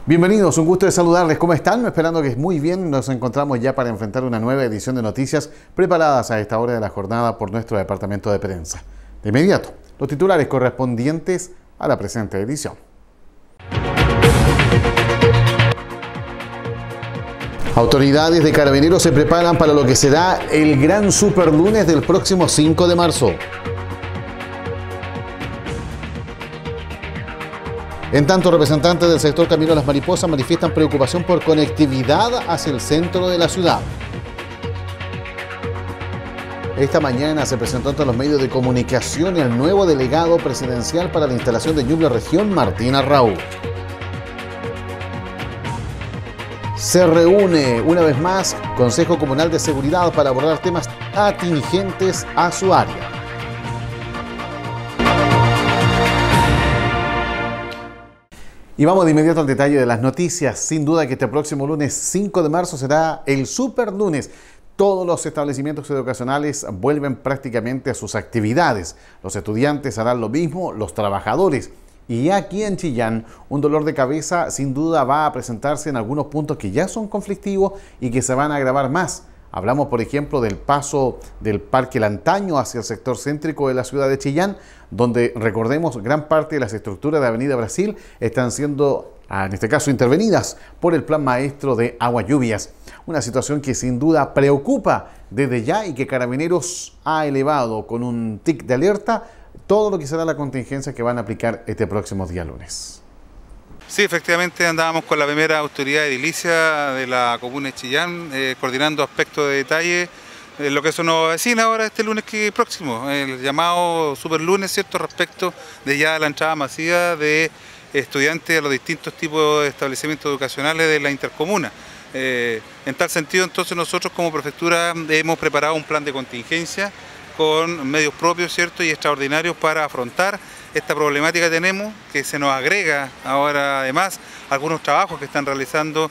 Bienvenidos, un gusto de saludarles. ¿Cómo están? Esperando que muy bien. Nos encontramos ya para enfrentar una nueva edición de noticias preparadas a esta hora de la jornada por nuestro departamento de prensa. De inmediato, los titulares correspondientes a la presente edición. Autoridades de Carabineros se preparan para lo que será el gran superlunes del próximo 5 de marzo. En tanto, representantes del sector Camino Las Mariposas manifiestan preocupación por conectividad hacia el centro de la ciudad. Esta mañana se presentó ante los medios de comunicación el nuevo delegado presidencial para la instalación de Ñuble Región, Martín Arrau. Se reúne una vez más Consejo Comunal de Seguridad para abordar temas atingentes a su área. Y vamos de inmediato al detalle de las noticias. Sin duda que este próximo lunes 5 de marzo será el superlunes. Todos los establecimientos educacionales vuelven prácticamente a sus actividades. Los estudiantes harán lo mismo, los trabajadores. Y aquí en Chillán, un dolor de cabeza sin duda va a presentarse en algunos puntos que ya son conflictivos y que se van a agravar más. Hablamos, por ejemplo, del paso del Parque Lantaño hacia el sector céntrico de la ciudad de Chillán, donde, recordemos, gran parte de las estructuras de Avenida Brasil están siendo, en este caso, intervenidas por el Plan Maestro de Agua Lluvias. Una situación que sin duda preocupa desde ya y que Carabineros ha elevado con un tic de alerta todo lo que será la contingencia que van a aplicar este próximo día lunes. Sí, efectivamente andábamos con la primera autoridad edilicia de la comuna de Chillán, coordinando aspectos de detalle, lo que eso nos avecina ahora este lunes próximo, el llamado superlunes, ¿cierto?, respecto de ya la entrada masiva de estudiantes a los distintos tipos de establecimientos educacionales de la intercomuna. En tal sentido, entonces, nosotros como prefectura hemos preparado un plan de contingencia con medios propios, ¿cierto?, y extraordinarios para afrontar esta problemática que tenemos, que se nos agrega ahora además algunos trabajos que se están realizando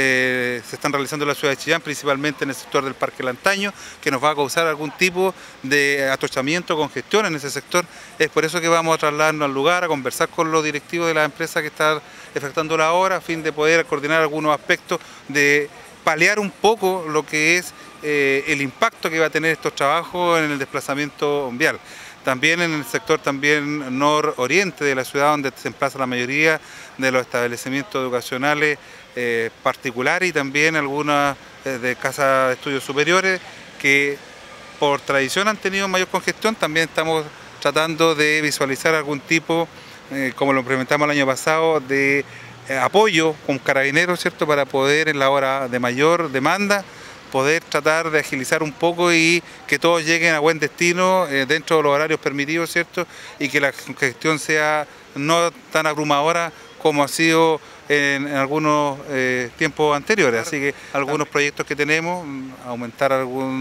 en la ciudad de Chillán, principalmente en el sector del Parque Lantaño, que nos va a causar algún tipo de atochamiento, congestión en ese sector. Es por eso que vamos a trasladarnos al lugar, a conversar con los directivos de la empresa que está efectuando la obra, a fin de poder coordinar algunos aspectos de paliar un poco lo que es el impacto que va a tener estos trabajos en el desplazamiento vial. También en el sector nororiente de la ciudad, donde se emplaza la mayoría de los establecimientos educacionales particulares y también algunas de casas de estudios superiores que por tradición han tenido mayor congestión. También estamos tratando de visualizar algún tipo, como lo implementamos el año pasado, de apoyo con Carabineros, ¿cierto?, para poder en la hora de mayor demanda poder tratar de agilizar un poco y que todos lleguen a buen destino dentro de los horarios permitidos, ¿cierto?, y que la congestión sea no tan abrumadora como ha sido en algunos tiempos anteriores. Así que algunos proyectos que tenemos, aumentar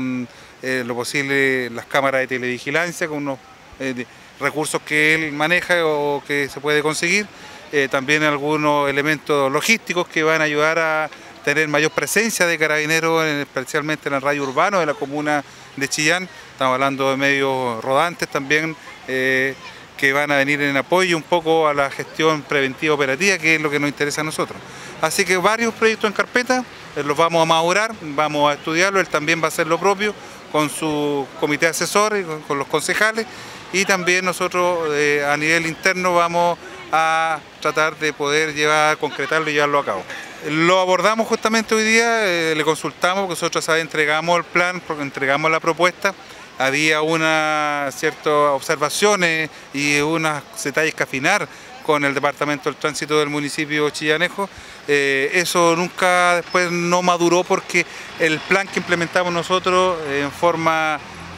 lo posible las cámaras de televigilancia con unos recursos que él maneja o que se puede conseguir, también algunos elementos logísticos que van a ayudar a tener mayor presencia de Carabineros, especialmente en el radio urbano de la comuna de Chillán. Estamos hablando de medios rodantes también, que van a venir en apoyo un poco a la gestión preventiva operativa, que es lo que nos interesa a nosotros. Así que varios proyectos en carpeta, los vamos a madurar, vamos a estudiarlo, él también va a hacer lo propio con su comité asesor y con los concejales, y también nosotros a nivel interno vamos a tratar de poder concretarlo y llevarlo a cabo. Lo abordamos justamente hoy día, le consultamos, porque nosotros entregamos el plan, entregamos la propuesta, había unas ciertas observaciones y unos detalles que afinar con el Departamento del Tránsito del municipio chillanejo. Eso nunca después no maduró porque el plan que implementamos nosotros en forma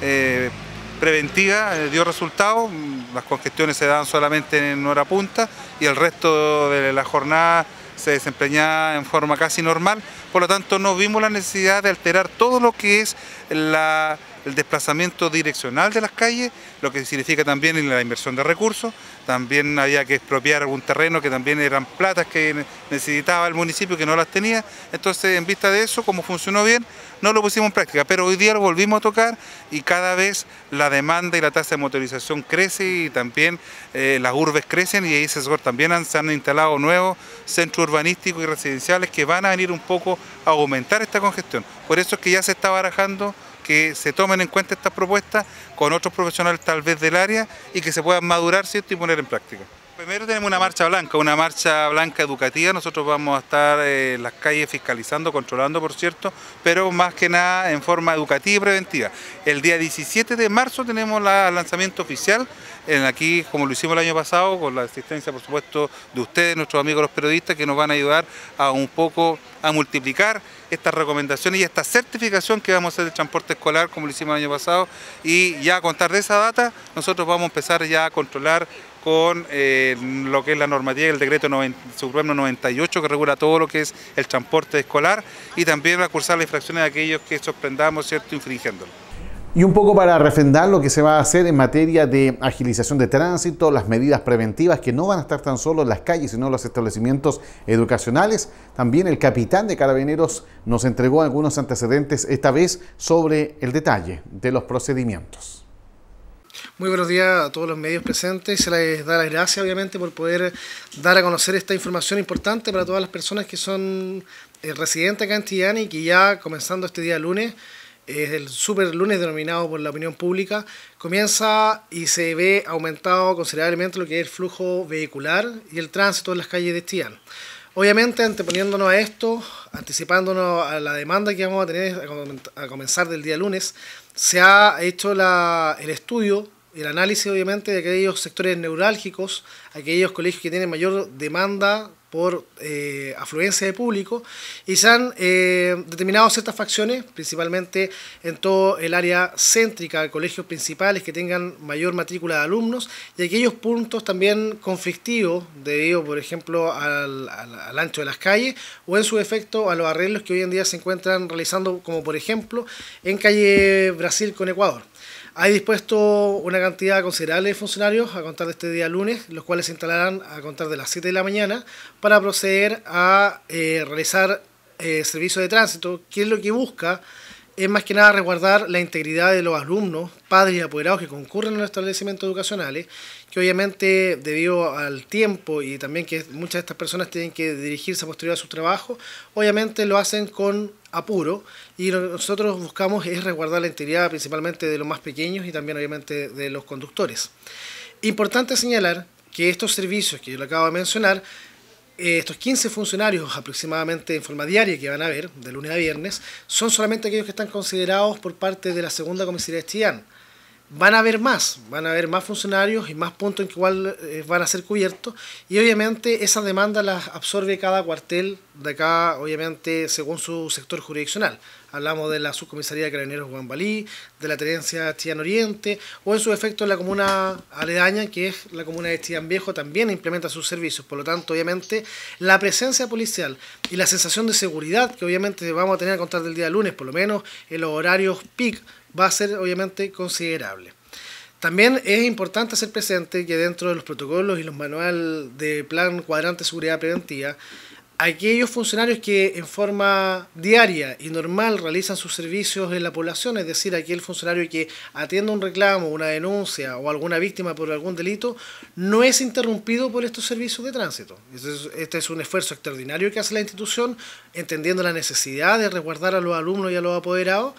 preventiva dio resultados. Las congestiones se dan solamente en hora punta y el resto de la jornada se desempeñaba en forma casi normal. Por lo tanto, no vimos la necesidad de alterar todo lo que es la el desplazamiento direccional de las calles, lo que significa también la inversión de recursos. También había que expropiar algún terreno que también eran platas que necesitaba el municipio que no las tenía. Entonces, en vista de eso, como funcionó bien, no lo pusimos en práctica, pero hoy día lo volvimos a tocar y cada vez la demanda y la tasa de motorización crece y también las urbes crecen, y ahí también se han instalado nuevos centros urbanísticos y residenciales que van a venir un poco a aumentar esta congestión. Por eso es que ya se está barajando que se tomen en cuenta estas propuestas con otros profesionales tal vez del área y que se puedan madurar, ¿cierto?, y poner en práctica. Primero tenemos una marcha blanca educativa. Nosotros vamos a estar en las calles fiscalizando, controlando, por cierto, pero más que nada en forma educativa y preventiva. El día 17 de marzo tenemos el lanzamiento oficial, aquí como lo hicimos el año pasado, con la asistencia, por supuesto, de ustedes, nuestros amigos los periodistas, que nos van a ayudar a un poco a multiplicar estas recomendaciones y esta certificación que vamos a hacer del transporte escolar, como lo hicimos el año pasado, y ya a contar de esa data, nosotros vamos a empezar ya a controlar con lo que es la normativa del decreto supremo 98, que regula todo lo que es el transporte escolar, y también a cursar las infracciones de aquellos que sorprendamos, ¿cierto?, infringiéndolo. Y un poco para refrendar lo que se va a hacer en materia de agilización de tránsito, las medidas preventivas que no van a estar tan solo en las calles, sino en los establecimientos educacionales. También el capitán de Carabineros nos entregó algunos antecedentes, esta vez sobre el detalle de los procedimientos. Muy buenos días a todos los medios presentes. Se les da las gracias, obviamente, por poder dar a conocer esta información importante para todas las personas que son residentes acá en Chillán y que ya comenzando este día lunes, el super lunes denominado por la opinión pública, comienza y se ve aumentado considerablemente lo que es el flujo vehicular y el tránsito en las calles de Chillán. Obviamente, anteponiéndonos a esto, anticipándonos a la demanda que vamos a tener a comenzar del día lunes, se ha hecho el estudio, el análisis obviamente de aquellos sectores neurálgicos, aquellos colegios que tienen mayor demanda por afluencia de público, y se han determinado ciertas facciones, principalmente en todo el área céntrica, colegios principales que tengan mayor matrícula de alumnos, y aquellos puntos también conflictivos debido, por ejemplo, al ancho de las calles, o en su efecto a los arreglos que hoy en día se encuentran realizando, como por ejemplo en calle Brasil con Ecuador. Hay dispuesto una cantidad considerable de funcionarios a contar de este día lunes, los cuales se instalarán a contar de las 7 de la mañana para proceder a realizar servicio de tránsito, que es lo que busca, es más que nada resguardar la integridad de los alumnos, padres y apoderados que concurren en los establecimientos educacionales, que obviamente debido al tiempo y también que muchas de estas personas tienen que dirigirse a posterior a sus trabajos, obviamente lo hacen con apuro, y lo que nosotros buscamos es resguardar la integridad principalmente de los más pequeños y también obviamente de los conductores. Importante señalar que estos servicios que yo le acabo de mencionar, estos 15 funcionarios aproximadamente en forma diaria que van a haber, de lunes a viernes, son solamente aquellos que están considerados por parte de la segunda comisaría de Chillán. Van a haber más funcionarios y más puntos en que igual van a ser cubiertos, y obviamente esas demandas las absorbe cada cuartel de acá, obviamente según su sector jurisdiccional. Hablamos de la subcomisaría de Carabineros Guambalí, de la tenencia Chillán Oriente, o en su efecto en la comuna aledaña, que es la comuna de Chillán Viejo, también implementa sus servicios. Por lo tanto, obviamente, la presencia policial y la sensación de seguridad que obviamente vamos a tener a contar del día lunes, por lo menos en los horarios peak, va a ser obviamente considerable. También es importante hacer presente que dentro de los protocolos y los manuales de plan cuadrante de seguridad preventiva, aquellos funcionarios que en forma diaria y normal realizan sus servicios en la población, es decir, aquel funcionario que atiende un reclamo, una denuncia o alguna víctima por algún delito, no es interrumpido por estos servicios de tránsito. Este es un esfuerzo extraordinario que hace la institución, entendiendo la necesidad de resguardar a los alumnos y a los apoderados,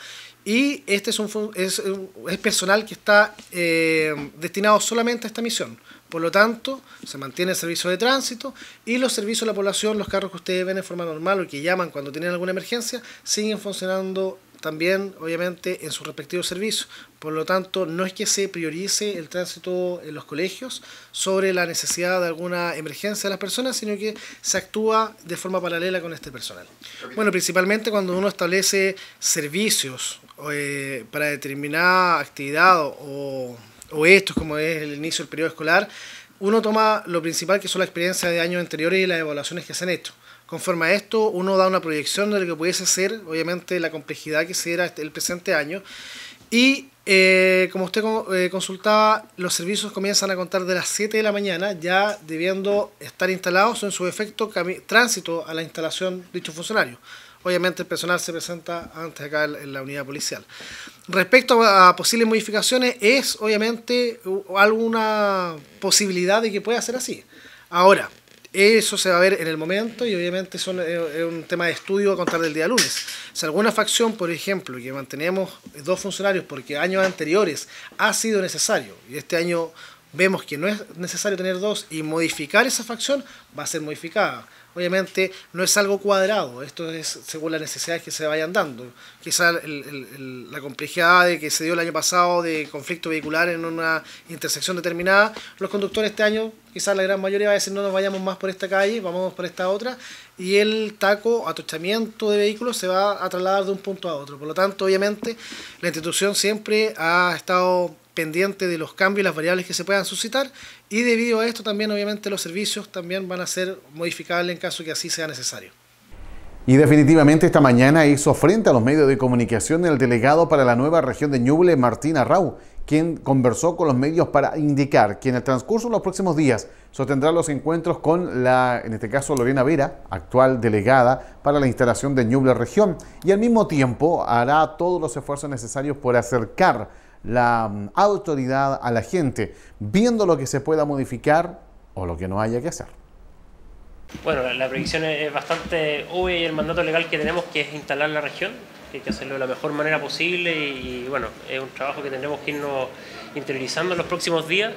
y este es personal que está destinado solamente a esta misión. Por lo tanto, se mantiene el servicio de tránsito y los servicios a la población, los carros que ustedes ven en forma normal o que llaman cuando tienen alguna emergencia, siguen funcionando también, obviamente, en sus respectivos servicios. Por lo tanto, no es que se priorice el tránsito en los colegios sobre la necesidad de alguna emergencia de las personas, sino que se actúa de forma paralela con este personal. Bueno, principalmente cuando uno establece servicios para determinada actividad o estos, como es el inicio del periodo escolar, uno toma lo principal, que son las experiencias de años anteriores y las evaluaciones que se han hecho. Conforme a esto, uno da una proyección de lo que pudiese ser, obviamente, la complejidad que será el presente año, Y como usted consultaba, los servicios comienzan a contar de las 7 de la mañana, ya debiendo estar instalados o en su efecto tránsito a la instalación de dichos funcionarios. Obviamente el personal se presenta antes acá en la unidad policial. Respecto a posibles modificaciones, es obviamente alguna posibilidad de que pueda ser así. Ahora, eso se va a ver en el momento y obviamente es un tema de estudio a contar del día lunes. Si alguna facción, por ejemplo, que mantenemos 2 funcionarios porque años anteriores ha sido necesario y este año vemos que no es necesario tener 2 y modificar esa facción, va a ser modificada. Obviamente no es algo cuadrado, esto es según las necesidades que se vayan dando. Quizás la complejidad de que se dio el año pasado de conflicto vehicular en una intersección determinada, los conductores este año, quizás la gran mayoría va a decir no nos vayamos más por esta calle, vamos por esta otra, y el atochamiento de vehículos se va a trasladar de un punto a otro. Por lo tanto, obviamente, la institución siempre ha estado pendiente de los cambios y las variables que se puedan suscitar, y debido a esto también obviamente los servicios también van a ser modificables en caso que así sea necesario. Y definitivamente esta mañana hizo frente a los medios de comunicación el delegado para la nueva región de Ñuble, Martín Arrau, quien conversó con los medios para indicar que en el transcurso de los próximos días sostendrá los encuentros con en este caso, Lorena Vera, actual delegada para la instalación de Ñuble región, y al mismo tiempo hará todos los esfuerzos necesarios por acercar la autoridad a la gente, viendo lo que se pueda modificar o lo que no haya que hacer. Bueno, la previsión es bastante obvia y el mandato legal que tenemos, que es instalar la región, que hay que hacerlo de la mejor manera posible y bueno, es un trabajo que tendremos que irnos interiorizando en los próximos días,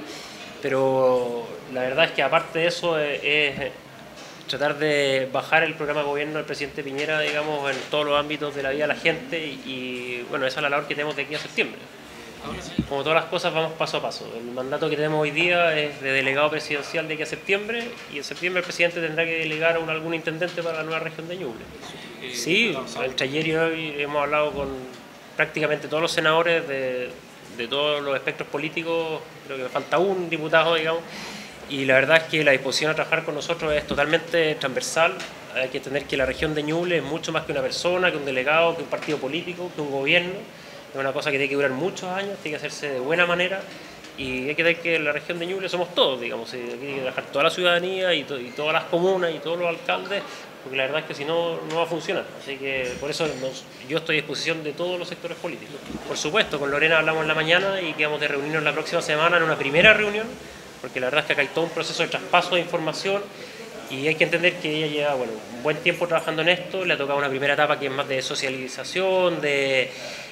pero la verdad es que aparte de eso es tratar de bajar el programa de gobierno del presidente Piñera, digamos, en todos los ámbitos de la vida de la gente y bueno, esa es la labor que tenemos de aquí a septiembre. Como todas las cosas vamos paso a paso. El mandato que tenemos hoy día es de delegado presidencial de aquí a septiembre y en septiembre el presidente tendrá que delegar a algún intendente para la nueva región de Ñuble. Sí, entre ayer y hoy hemos hablado con prácticamente todos los senadores de todos los espectros políticos, creo que me falta un diputado, digamos, y la verdad es que la disposición a trabajar con nosotros es totalmente transversal. Hay que entender que la región de Ñuble es mucho más que una persona, que un delegado, que un partido político, que un gobierno. Es una cosa que tiene que durar muchos años, tiene que hacerse de buena manera y hay que ver que en la región de Ñuble somos todos, digamos, aquí hay que trabajar toda la ciudadanía y todas las comunas y todos los alcaldes, porque la verdad es que si no, no va a funcionar. Así que por eso yo estoy a disposición de todos los sectores políticos. Por supuesto, con Lorena hablamos en la mañana y quedamos de reunirnos la próxima semana en una primera reunión, porque la verdad es que acá hay todo un proceso de traspaso de información y hay que entender que ella lleva un buen tiempo trabajando en esto, le ha tocado una primera etapa que es más de socialización, de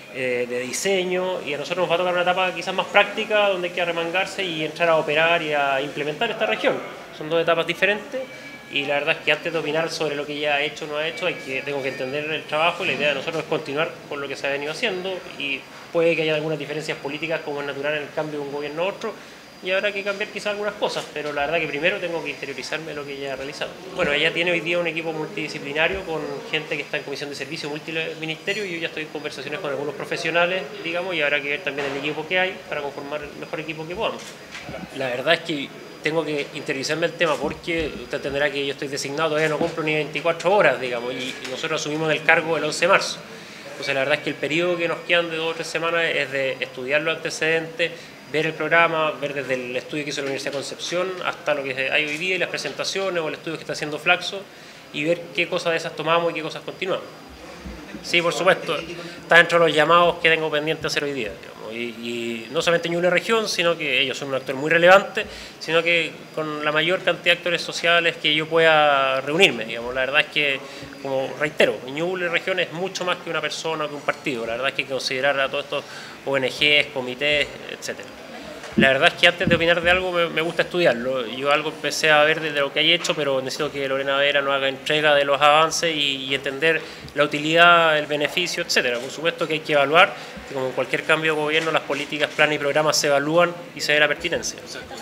diseño, y a nosotros nos va a tocar una etapa quizás más práctica donde hay que arremangarse y entrar a operar y a implementar esta región. Son 2 etapas diferentes y la verdad es que antes de opinar sobre lo que ya ha hecho o no ha hecho tengo que entender el trabajo y la idea de nosotros es continuar con lo que se ha venido haciendo y puede que haya algunas diferencias políticas como es natural en el cambio de un gobierno a otro y habrá que cambiar quizás algunas cosas, pero la verdad que primero tengo que interiorizarme en lo que ella ha realizado. Bueno, ella tiene hoy día un equipo multidisciplinario con gente que está en comisión de servicio multiministerio y yo ya estoy en conversaciones con algunos profesionales, digamos, y habrá que ver también el equipo que hay para conformar el mejor equipo que podamos. La verdad es que tengo que interiorizarme el tema porque usted entenderá que yo estoy designado, todavía no cumplo ni 24 horas, digamos, y nosotros asumimos el cargo el 11 de marzo. Entonces la verdad es que el periodo que nos quedan de 2 o 3 semanas es de estudiar los antecedentes, ver el programa, ver desde el estudio que hizo la Universidad de Concepción hasta lo que hay hoy día y las presentaciones o el estudio que está haciendo Flaxo y ver qué cosas de esas tomamos y qué cosas continuamos. Sí, por supuesto, está dentro de los llamados que tengo pendiente de hacer hoy día, digamos, y no solamente en una región, sino que ellos son un actor muy relevante, sino que con la mayor cantidad de actores sociales que yo pueda reunirme, digamos. La verdad es que, como reitero, Ñuble región es mucho más que una persona o que un partido, la verdad es que hay que considerar a todos estos ONGs, comités, etcétera. La verdad es que antes de opinar de algo me gusta estudiarlo. Yo algo empecé a ver desde lo que hay hecho, pero necesito que Lorena Vera nos haga entrega de los avances y entender la utilidad, el beneficio, etcétera. Por supuesto que hay que evaluar, que como en cualquier cambio de gobierno, las políticas, planes y programas se evalúan y se ve la pertinencia.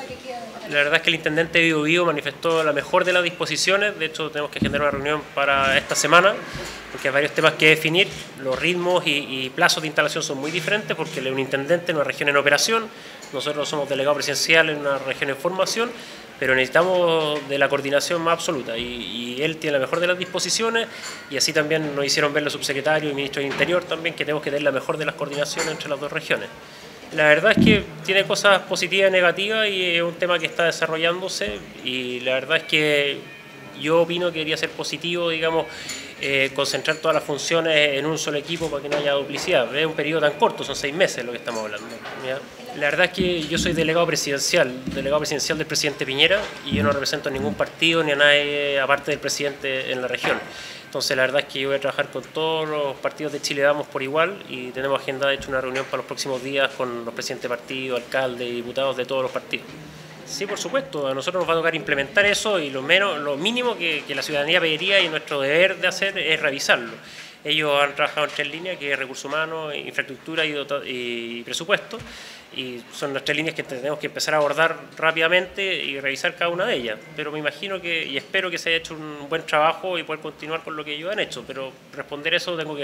La verdad es que el intendente de Biobío manifestó la mejor de las disposiciones. De hecho, tenemos que generar una reunión para esta semana, porque hay varios temas que definir. Los ritmos y plazos de instalación son muy diferentes, porque él es un intendente en una región en operación. Nosotros somos delegados presidenciales en una región en formación, pero necesitamos de la coordinación más absoluta y él tiene la mejor de las disposiciones y así también nos hicieron ver los subsecretarios y ministros del Interior también que tenemos que tener la mejor de las coordinaciones entre las dos regiones. La verdad es que tiene cosas positivas y negativas y es un tema que está desarrollándose y la verdad es que yo opino que debería ser positivo, digamos, concentrar todas las funciones en un solo equipo para que no haya duplicidad. Es un periodo tan corto, son 6 meses lo que estamos hablando, ¿ya? La verdad es que yo soy delegado presidencial del presidente Piñera y yo no represento a ningún partido ni a nadie aparte del presidente en la región. Entonces la verdad es que yo voy a trabajar con todos los partidos de Chile Vamos por igual y tenemos agendada de hecho una reunión para los próximos días con los presidentes de partido, alcaldes y diputados de todos los partidos. Sí, por supuesto, a nosotros nos va a tocar implementar eso y lo mínimo que la ciudadanía pediría y nuestro deber de hacer es revisarlo. Ellos han trabajado en 3 líneas, que es recursos humanos, infraestructura y presupuesto, y son las 3 líneas que tenemos que empezar a abordar rápidamente y revisar cada una de ellas. Pero me imagino y espero que se haya hecho un buen trabajo y poder continuar con lo que ellos han hecho, pero responder eso tengo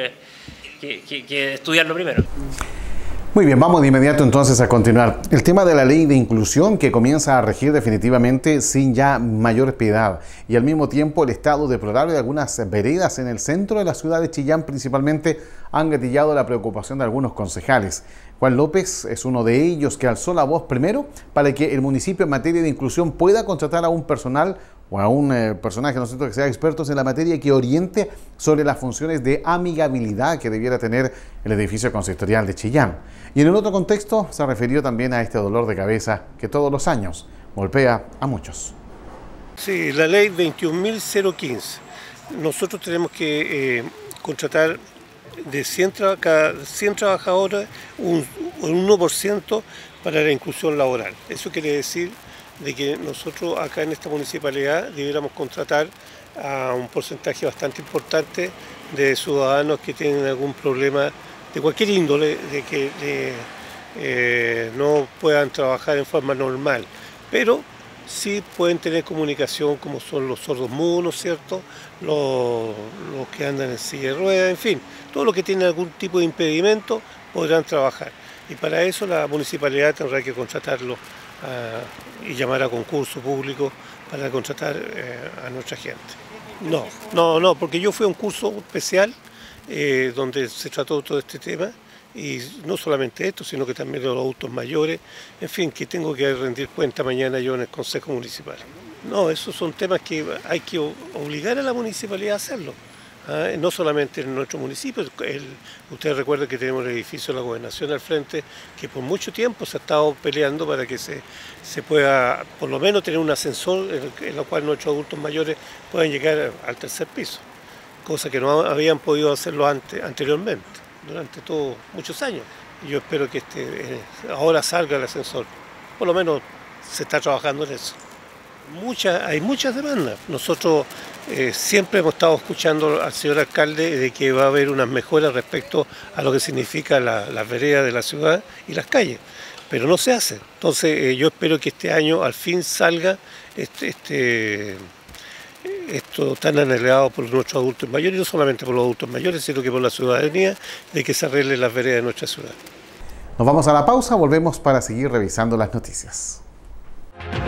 que estudiarlo primero. Muy bien, vamos de inmediato entonces a continuar. El tema de la ley de inclusión que comienza a regir definitivamente sin ya mayor piedad y al mismo tiempo el estado deplorable de algunas veredas en el centro de la ciudad de Chillán principalmente han gatillado la preocupación de algunos concejales. Juan López es uno de ellos que alzó la voz primero para que el municipio en materia de inclusión pueda contratar a un personal o a un personaje, ¿no es cierto?, que sea expertos en la materia y que oriente sobre las funciones de amigabilidad que debiera tener el edificio consistorial de Chillán. Y en el otro contexto se refirió también a este dolor de cabeza que todos los años golpea a muchos. Sí, la ley 21.015. Nosotros tenemos que contratar de 100 trabajadores un 1% para la inclusión laboral. Eso quiere decir de que nosotros acá en esta municipalidad debiéramos contratar a un porcentaje bastante importante de ciudadanos que tienen algún problema de cualquier índole, de que no puedan trabajar en forma normal, pero sí pueden tener comunicación como son los sordomudos, ¿no es cierto?, los que andan en silla de ruedas, en fin, todo lo que tiene algún tipo de impedimento podrán trabajar. Y para eso la municipalidad tendrá que contratarlo y llamar a concurso público para contratar a nuestra gente. No, porque yo fui a un curso especial donde se trató todo este tema y no solamente esto, sino que también de los adultos mayores, en fin, que tengo que rendir cuenta mañana yo en el Consejo Municipal. No, esos son temas que hay que obligar a la municipalidad a hacerlo. No solamente en nuestro municipio, ustedes recuerdan que tenemos el edificio de la Gobernación al frente, que por mucho tiempo se ha estado peleando para que se pueda por lo menos tener un ascensor en el cual nuestros adultos mayores puedan llegar al 3er piso, cosa que no habían podido hacerlo anteriormente, durante muchos años. Yo espero que ahora salga el ascensor, por lo menos se está trabajando en eso. Hay muchas demandas. Nosotros siempre hemos estado escuchando al señor alcalde de que va a haber unas mejoras respecto a lo que significa las veredas de la ciudad y las calles, pero no se hace. Entonces yo espero que este año al fin salga esto tan anhelado por nuestros adultos mayores, y no solamente por los adultos mayores, sino que por la ciudadanía, de que se arreglen las veredas de nuestra ciudad. Nos vamos a la pausa, volvemos para seguir revisando las noticias.